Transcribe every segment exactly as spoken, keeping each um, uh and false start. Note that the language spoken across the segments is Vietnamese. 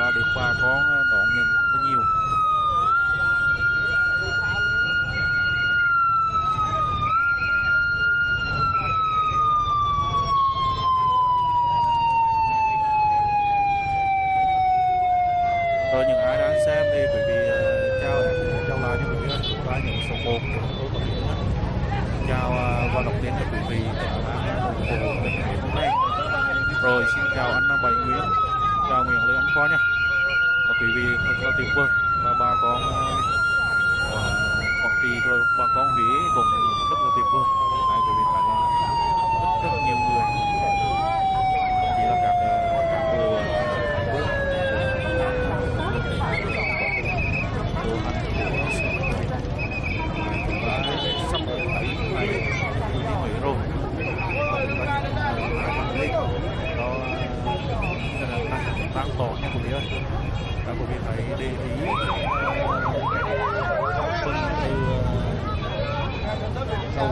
và được bà con đón nhận rất nhiều. Rồi những ai đang xem thì quý vị uh, chào em chào lại cho quý vị chúng ta những số một của tôi có thể chào uh, và đọc tên cho quý vị đã ủng hộ mình ngày hôm nay. Rồi xin chào anh Bảy Nguyễn, chào Nguyễn Lê Anh Khoa nha. Và quý vị thật là tuyệt vời và bà con uh, Quảng Trị rồi bà con Huế cũng rất là tuyệt vời. Đây quý vị phải là rất, rất nhiều người, chỉ là các uh, cán bộ sắp tới này tôi đi Huế rồi, đó tăng tỏ nha quý vị ơi. Các quý vị thấy để ý phân từ đầu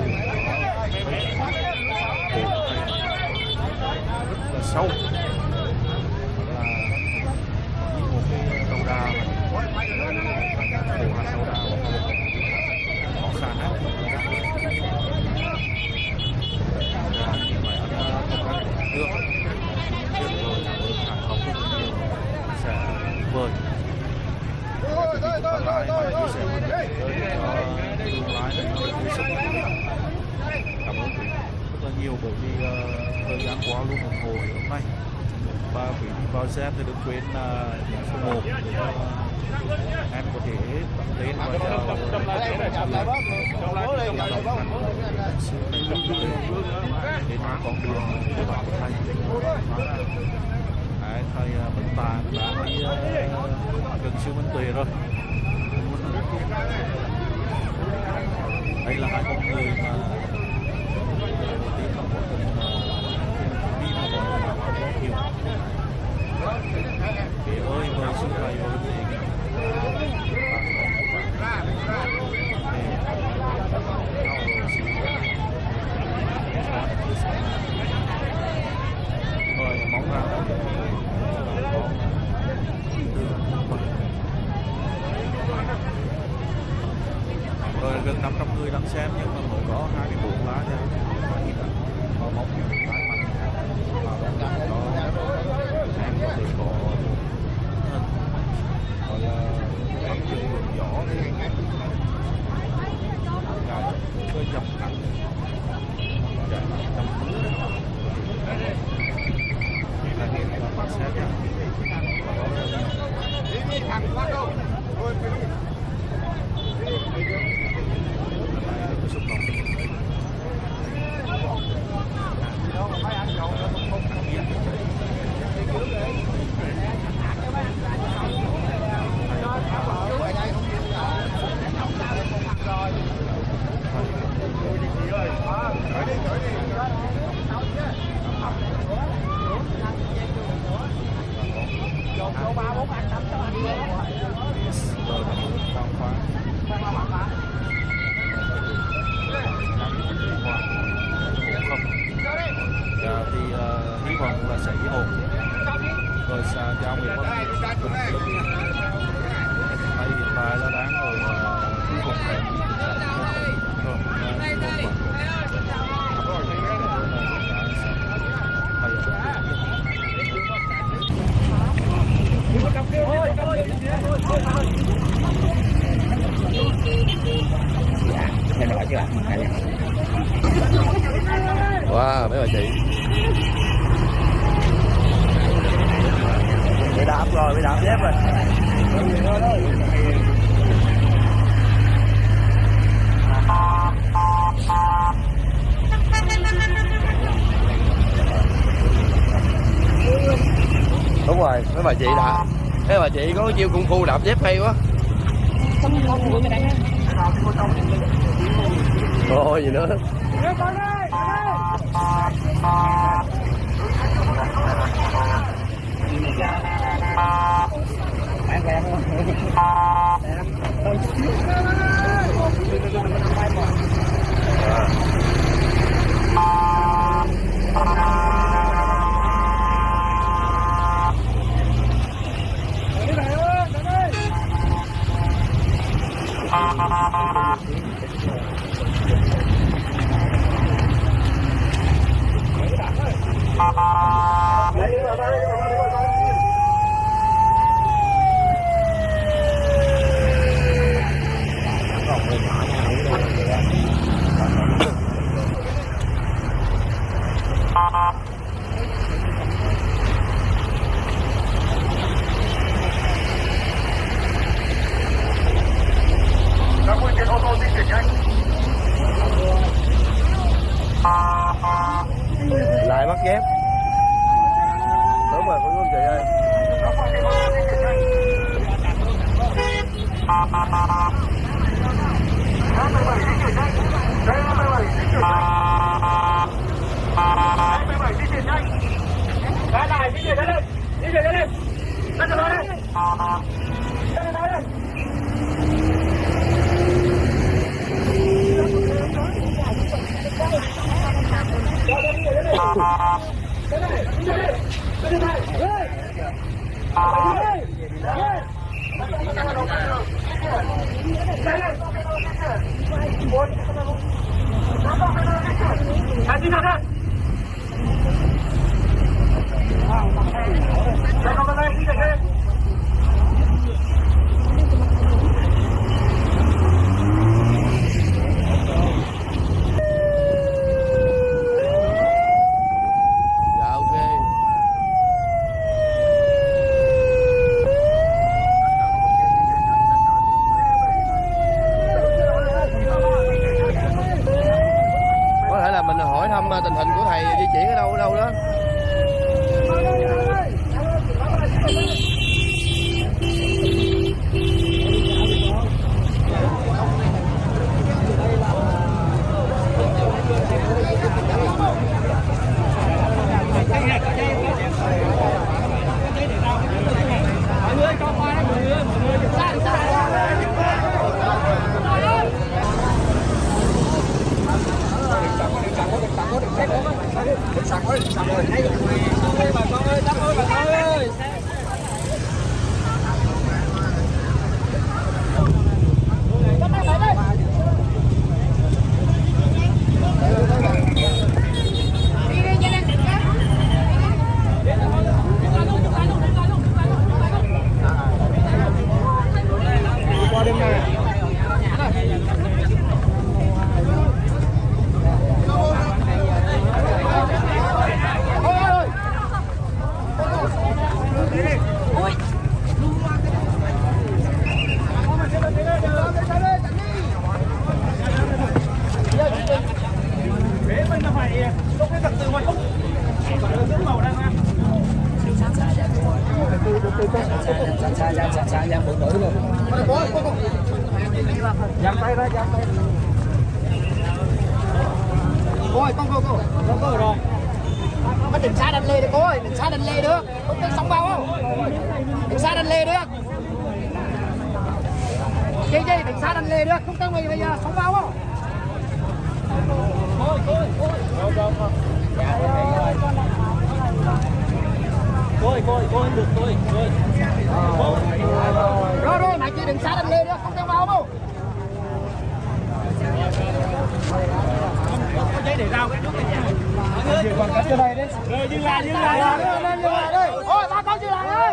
rất là sâu, là như một cái đầu đà bộ hạt đầu đà có khả năng nước biết rồi cảm ơn hàng không rất nhiều sẽ vời chúng ta lái và chia sẻ với tới cho tương lai này nó vui sức. Cảm ơn quý rất là nhiều bởi vì uh, thời gian qua luôn ủng hộ hôm nay và quý vị vào xem thì đừng quên là nhấn số một để cho em có thể bấm tên và chào đến con đường của bạn thầy. Đấy, thầy Bấn Tàng đã đi uh, gần siêu Minh Tuệ rồi. Đây là hai con người mà đầu tiên là có tình đi mà còn có nhiều. Để ơi mời xuống thầy vào vấn đề rồi mong rằng rồi gần năm trăm người đang xem nhưng mà mới có hai mươi bốn lá nha. Có mong những cái mạnh và đó là em có thể có gọi là bắt chước đường gió thì có dập cạnh chạy trong là hiện là bạn xem nha. Thì uh, hy vọng là sẽ ổn rồi sao chào người con đây hiện tại là đang ở khu vực này wow mấy bà chị bị đạp rồi bị đạp dép rồi. Đúng rồi mấy bà chị đã mấy bà chị có chiêu công phu đạp dép hay quá. Ôi gì nữa bán ven luôn. tình hình của thầy di chuyển ở đâu ở đâu đó. Giang tay ra, giang tay. Cô ơi, con cô cô. Con cô rồi. Có đừng xa đành lê được cô ơi, đừng xa đành lê được. Không biết sống bao không? Đừng xa đành lê được. Chị chị, đừng xa đành lê được, không cần mày bây giờ sống bao không? Cô ơi, cô ơi, cô ơi. Rồi, rồi, rồi. Cô ơi, cô ơi, cô ơi, được, cô ơi, cô ơi. Rồi, rồi, mày chị đừng xa đành lê được, không cần bao không? Có giấy để rao cái trước nhà. Mọi người quảng cáo cho đây đấy. Rồi dừng lại, dừng lại. Dừng lại đây. Ôi, ba con dừng lại ơi.